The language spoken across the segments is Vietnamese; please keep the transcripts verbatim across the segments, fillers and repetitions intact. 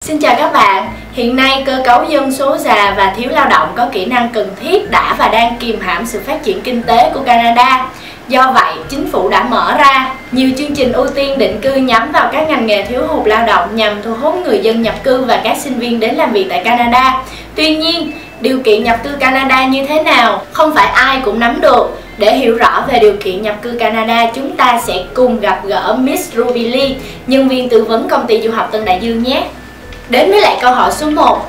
Xin chào các bạn, hiện nay cơ cấu dân số già và thiếu lao động có kỹ năng cần thiết đã và đang kìm hãm sự phát triển kinh tế của Canada. Do vậy, chính phủ đã mở ra nhiều chương trình ưu tiên định cư nhắm vào các ngành nghề thiếu hụt lao động nhằm thu hút người dân nhập cư và các sinh viên đến làm việc tại Canada. Tuy nhiên, điều kiện nhập cư Canada như thế nào không phải ai cũng nắm được. Để hiểu rõ về điều kiện nhập cư Canada, chúng ta sẽ cùng gặp gỡ Miss Ruby Lee, nhân viên tư vấn công ty du học Tân Đại Dương nhé. Đến với lại câu hỏi số một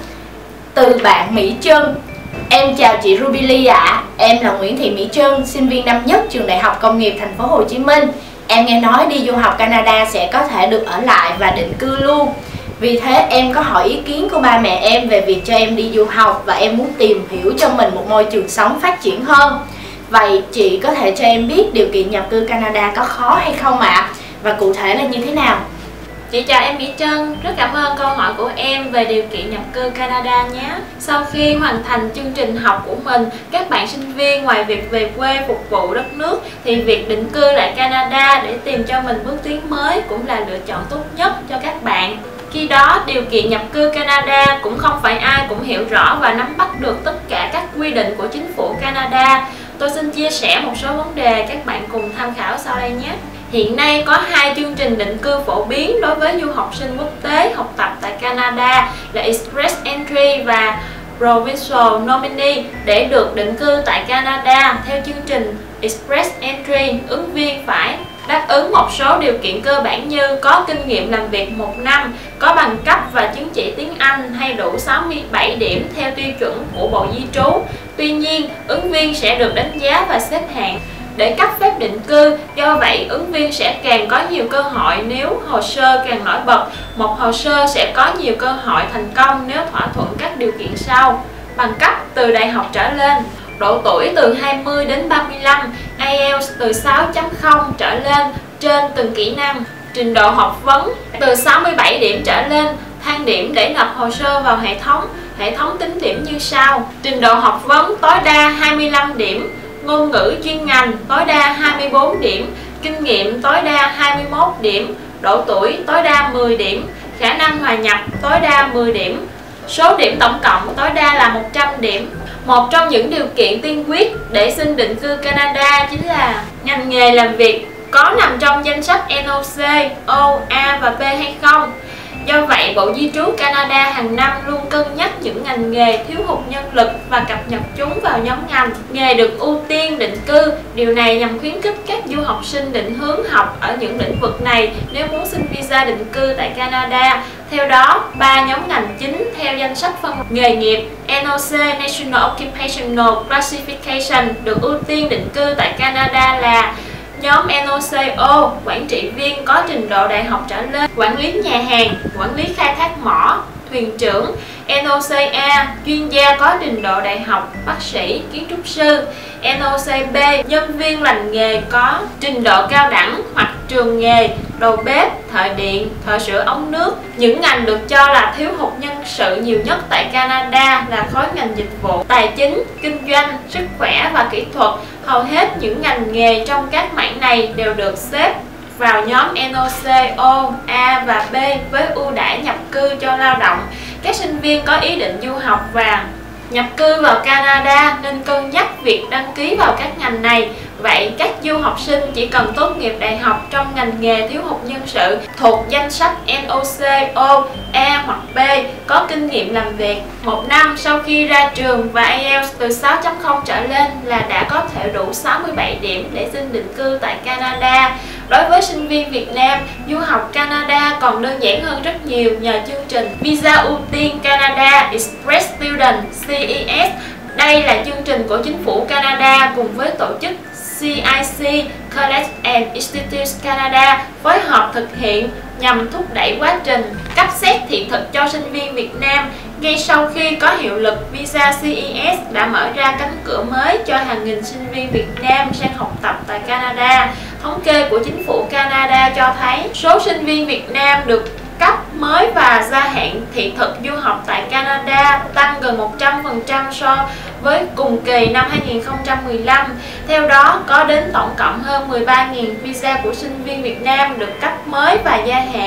từ bạn Mỹ Trân. Em chào chị Ruby Lee ạ. À. Em là Nguyễn Thị Mỹ Trân, sinh viên năm nhất trường Đại học Công nghiệp Thành phố Hồ Chí Minh. Em nghe nói đi du học Canada sẽ có thể được ở lại và định cư luôn. Vì thế em có hỏi ý kiến của ba mẹ em về việc cho em đi du học và em muốn tìm hiểu cho mình một môi trường sống phát triển hơn. Vậy chị có thể cho em biết điều kiện nhập cư Canada có khó hay không ạ? À? Và cụ thể là như thế nào? Chị chào em Mỹ Trân, rất cảm ơn câu hỏi của em về điều kiện nhập cư Canada nhé. Sau khi hoàn thành chương trình học của mình, các bạn sinh viên ngoài việc về quê phục vụ đất nước thì việc định cư lại Canada để tìm cho mình bước tiến mới cũng là lựa chọn tốt nhất cho các bạn. Khi đó, điều kiện nhập cư Canada cũng không phải ai cũng hiểu rõ và nắm bắt được tất cả các quy định của chính phủ Canada. Tôi xin chia sẻ một số vấn đề các bạn cùng tham khảo sau đây nhé. Hiện nay có hai chương trình định cư phổ biến đối với du học sinh quốc tế học tập tại Canada là Express Entry và Provincial Nominee. Để được định cư tại Canada theo chương trình Express Entry, ứng viên phải đáp ứng một số điều kiện cơ bản như có kinh nghiệm làm việc một năm, có bằng cấp và chứng chỉ tiếng Anh hay đủ sáu mươi bảy điểm theo tiêu chuẩn của Bộ Di trú. Tuy nhiên, ứng viên sẽ được đánh giá và xếp hạng để cấp phép định cư, do vậy ứng viên sẽ càng có nhiều cơ hội nếu hồ sơ càng nổi bật. Một hồ sơ sẽ có nhiều cơ hội thành công nếu thỏa thuận các điều kiện sau: bằng cấp từ đại học trở lên, độ tuổi từ hai mươi đến ba mươi lăm, ai eo từ sáu chấm không trở lên trên từng kỹ năng, trình độ học vấn từ sáu mươi bảy điểm trở lên. Thang điểm để nộp hồ sơ vào hệ thống. Hệ thống tính điểm như sau: trình độ học vấn tối đa hai mươi lăm điểm, ngôn ngữ chuyên ngành tối đa hai mươi bốn điểm, kinh nghiệm tối đa hai mươi mốt điểm, độ tuổi tối đa mười điểm, khả năng hòa nhập tối đa mười điểm. Số điểm tổng cộng tối đa là một trăm điểm. Một trong những điều kiện tiên quyết để xin định cư Canada chính là ngành nghề làm việc có nằm trong danh sách en ô xê, O, A và B hay không. Do vậy, Bộ Di trú Canada hàng năm luôn cân nhắc những ngành nghề thiếu hụt nhân lực và cập nhật chúng vào nhóm ngành nghề được ưu tiên định cư. Điều này nhằm khuyến khích các du học sinh định hướng học ở những lĩnh vực này nếu muốn xin visa định cư tại Canada. Theo đó, ba nhóm ngành chính theo danh sách phân nghề nghiệp en ô xê National Occupational Classification được ưu tiên định cư tại Canada là nhóm en ô xê O, quản trị viên có trình độ đại học trở lên, quản lý nhà hàng, quản lý khai thác mỏ, thuyền trưởng. en ô xê A, chuyên gia có trình độ đại học, bác sĩ, kiến trúc sư. en ô xê B, nhân viên lành nghề có trình độ cao đẳng hoặc trường nghề, đầu bếp, thợ điện, thợ sửa ống nước. Những ngành được cho là thiếu hụt nhân sự nhiều nhất tại Canada là khối ngành dịch vụ, tài chính, kinh doanh, sức khỏe và kỹ thuật. Hầu hết những ngành nghề trong các mảng này đều được xếp vào nhóm en ô xê O, A và B với ưu đãi nhập cư cho lao động. Các sinh viên có ý định du học và nhập cư vào Canada nên cân nhắc việc đăng ký vào các ngành này. Vậy các du học sinh chỉ cần tốt nghiệp đại học trong ngành nghề thiếu hụt nhân sự thuộc danh sách en ô xê O, A hoặc B, có kinh nghiệm làm việc một năm sau khi ra trường và ai eo từ sáu chấm không trở lên là đã có thể đủ sáu mươi bảy điểm để xin định cư tại Canada. Đối với sinh viên Việt Nam, du học Canada còn đơn giản hơn rất nhiều nhờ chương trình Visa ưu tiên Canada Express Student C E S. Đây là chương trình của chính phủ Canada cùng với tổ chức xê i xê College and Institutes Canada phối hợp thực hiện nhằm thúc đẩy quá trình cấp xét thị thực cho sinh viên Việt Nam. Ngay sau khi có hiệu lực, visa xê e S đã mở ra cánh cửa mới cho hàng nghìn sinh viên Việt Nam sang học tập tại Canada. Thống kê của chính phủ Canada cho thấy số sinh viên Việt Nam được cấp mới và gia hạn thị thực du học tại Canada tăng gần một trăm phần trăm so với cùng kỳ năm hai nghìn không trăm mười lăm. Theo đó, có đến tổng cộng hơn mười ba nghìn visa của sinh viên Việt Nam được cấp mới và gia hạn.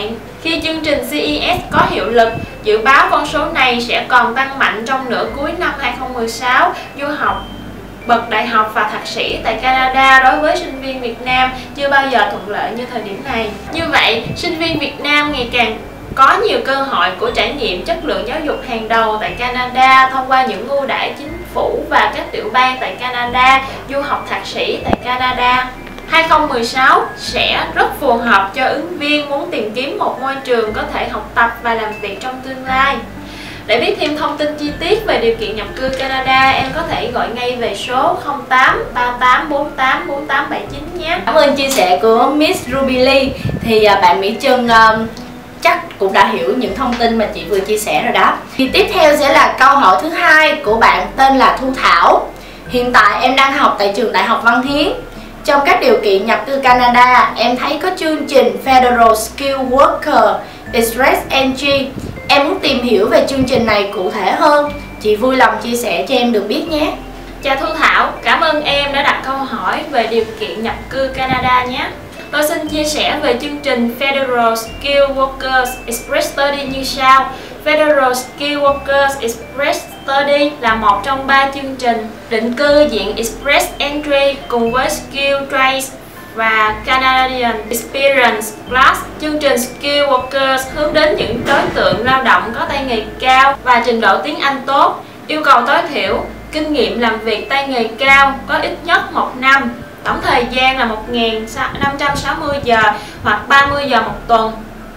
Khi chương trình xê e ét có hiệu lực, dự báo con số này sẽ còn tăng mạnh trong nửa cuối năm hai không một sáu. Du học bậc đại học và thạc sĩ tại Canada đối với sinh viên Việt Nam chưa bao giờ thuận lợi như thời điểm này. Như vậy, sinh viên Việt Nam ngày càng có nhiều cơ hội của trải nghiệm chất lượng giáo dục hàng đầu tại Canada thông qua những ưu đãi chính phủ và các tiểu bang tại Canada, du học thạc sĩ tại Canada. hai không một sáu sẽ rất phù hợp cho ứng viên muốn tìm kiếm một môi trường có thể học tập và làm việc trong tương lai. Để biết thêm thông tin chi tiết về điều kiện nhập cư Canada, em có thể gọi ngay về số không tám ba tám bốn tám bốn tám bảy chín nhé. Cảm ơn chia sẻ của Miss Ruby Lee. Thì bạn Mỹ Trân um, chắc cũng đã hiểu những thông tin mà chị vừa chia sẻ rồi đó. Thì tiếp theo sẽ là câu hỏi thứ hai của bạn tên là Thu Thảo. Hiện tại em đang học tại trường Đại học Văn Hiến. Trong các điều kiện nhập cư Canada, em thấy có chương trình Federal Skilled Worker Express Entry. Em muốn tìm hiểu về chương trình này cụ thể hơn. Chị vui lòng chia sẻ cho em được biết nhé. Chào Thu Thảo, cảm ơn em đã đặt câu hỏi về điều kiện nhập cư Canada nhé. Tôi xin chia sẻ về chương trình Federal Skilled Workers Express Study như sau. Federal Skilled Workers Express Study là một trong ba chương trình định cư diện Express Entry cùng với Skilled Trades và Canadian Experience Class. Chương trình Skilled Workers hướng đến những đối tượng lao động có tay nghề cao và trình độ tiếng Anh tốt, yêu cầu tối thiểu kinh nghiệm làm việc tay nghề cao có ít nhất một năm, tổng thời gian là một nghìn năm trăm sáu mươi giờ hoặc ba mươi giờ một tuần,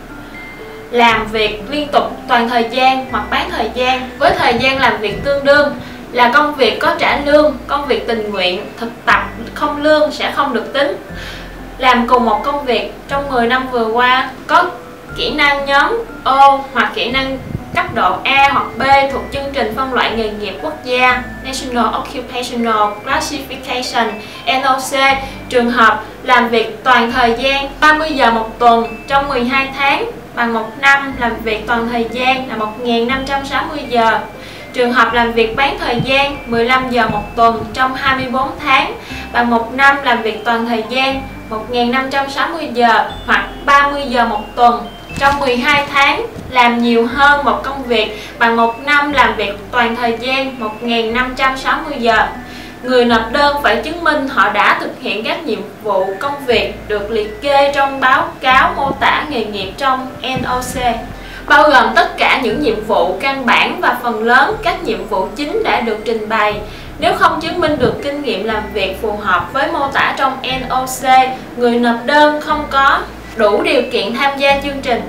làm việc liên tục toàn thời gian hoặc bán thời gian với thời gian làm việc tương đương, là công việc có trả lương, công việc tình nguyện, thực tập không lương sẽ không được tính. Làm cùng một công việc trong mười năm vừa qua, có kỹ năng nhóm O hoặc kỹ năng cấp độ A hoặc B thuộc chương trình phân loại nghề nghiệp quốc gia National Occupational Classification N O C. Trường hợp làm việc toàn thời gian ba mươi giờ một tuần trong mười hai tháng bằng một năm làm việc toàn thời gian là một nghìn năm trăm sáu mươi giờ. Trường hợp làm việc bán thời gian mười lăm giờ một tuần trong hai mươi bốn tháng bằng một năm làm việc toàn thời gian một nghìn năm trăm sáu mươi giờ hoặc ba mươi giờ một tuần trong mười hai tháng làm nhiều hơn một công việc bằng một năm làm việc toàn thời gian một nghìn năm trăm sáu mươi giờ. Người nộp đơn phải chứng minh họ đã thực hiện các nhiệm vụ công việc được liệt kê trong báo cáo mô tả nghề nghiệp trong N O C, bao gồm tất cả những nhiệm vụ căn bản và phần lớn các nhiệm vụ chính đã được trình bày. Nếu không chứng minh được kinh nghiệm làm việc phù hợp với mô tả trong N O C, người nộp đơn không có đủ điều kiện tham gia chương trình.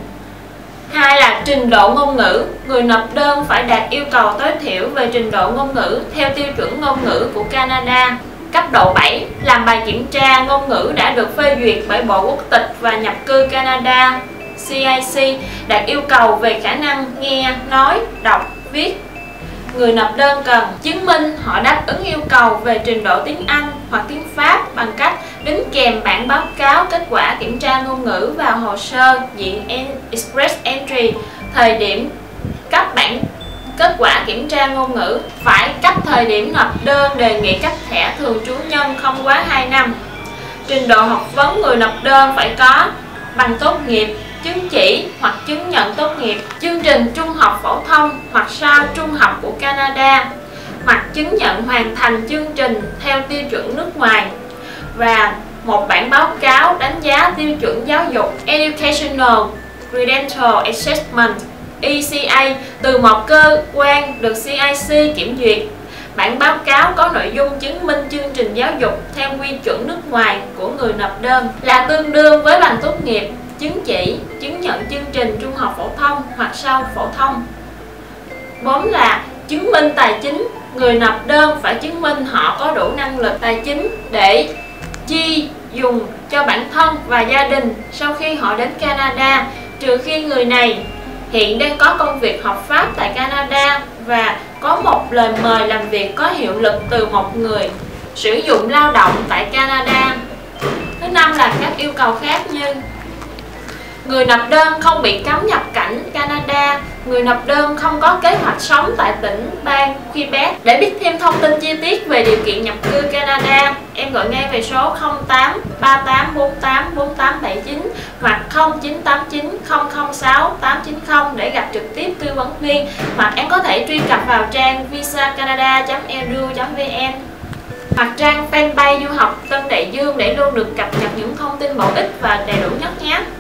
Hai là trình độ ngôn ngữ. Người nộp đơn phải đạt yêu cầu tối thiểu về trình độ ngôn ngữ theo tiêu chuẩn ngôn ngữ của Canada. Cấp độ bảy, làm bài kiểm tra ngôn ngữ đã được phê duyệt bởi Bộ Quốc tịch và Nhập cư Canada C I C, đạt yêu cầu về khả năng nghe, nói, đọc, viết. Người nộp đơn cần chứng minh họ đáp ứng yêu cầu về trình độ tiếng Anh hoặc tiếng Pháp bằng cách đính kèm bản báo cáo kết quả kiểm tra ngôn ngữ vào hồ sơ diện Express Entry. Thời điểm cấp bản kết quả kiểm tra ngôn ngữ phải cấp thời điểm nộp đơn đề nghị cấp thẻ thường trú nhân không quá hai năm. Trình độ học vấn người nộp đơn phải có bằng tốt nghiệp, chứng chỉ hoặc chứng nhận tốt nghiệp, chương trình trung học phổ thông hoặc sau trung học của Canada, hoặc chứng nhận hoàn thành chương trình theo tiêu chuẩn nước ngoài, và một bản báo cáo đánh giá tiêu chuẩn giáo dục Educational Credential Assessment E C A từ một cơ quan được C I C kiểm duyệt. Bản báo cáo có nội dung chứng minh chương trình giáo dục theo quy chuẩn nước ngoài của người nộp đơn là tương đương với bằng tốt nghiệp, chứng chỉ, chứng nhận chương trình trung học phổ thông hoặc sau phổ thông. Bốn là chứng minh tài chính. Người nộp đơn phải chứng minh họ có đủ năng lực tài chính để chi dùng cho bản thân và gia đình sau khi họ đến Canada, trừ khi người này hiện đang có công việc hợp pháp tại Canada và có một lời mời làm việc có hiệu lực từ một người sử dụng lao động tại Canada. Thứ năm là các yêu cầu khác như Người nộp đơn không bị cấm nhập cảnh Canada. Người nộp đơn không có kế hoạch sống tại tỉnh bang Quebec. Để biết thêm thông tin chi tiết về điều kiện nhập cư Canada, em gọi ngay về số không tám ba tám bốn tám bốn tám bảy chín hoặc không chín tám chín không không sáu tám chín không để gặp trực tiếp tư vấn viên, hoặc em có thể truy cập vào trang visa canada chấm e d u chấm v n hoặc trang fanpage du học Tân Đại Dương để luôn được cập nhật những thông tin bổ ích và đầy đủ nhất nhé.